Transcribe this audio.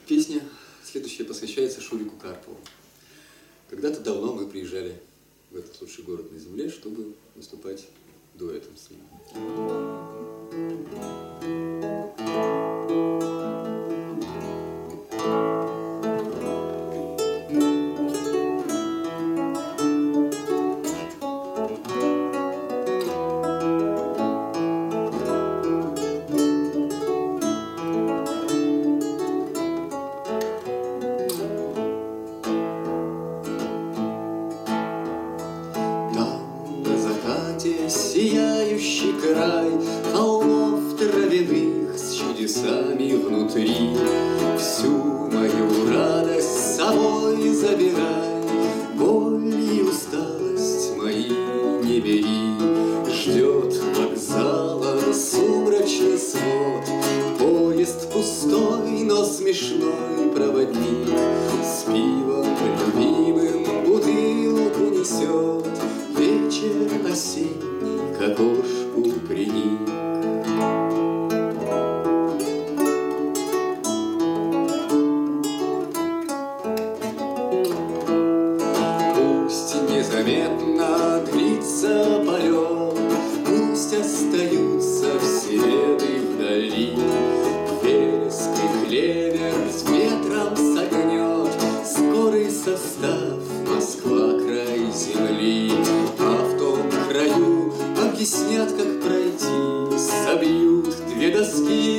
Песня следующая посвящается Шурику Карпову. Когда-то давно мы приезжали в этот лучший город на земле, чтобы выступать дуэтом с ним. Сияющий край холмов травяных с чудесами внутри. Всю мою радость с собой забирай, боль и усталость мои не бери. Ждет вокзала сумрачный свод, поезд пустой, но смешной проводник с пивом любимым бутылку несет. Вечер осенний к окошку приник. Пусть незаметно длится полет, пусть остаются все беды вдали. Вереск и клевер с ветром согнет скорый состав, Москва край земли. Краю объяснят, как пройти, собьют две доски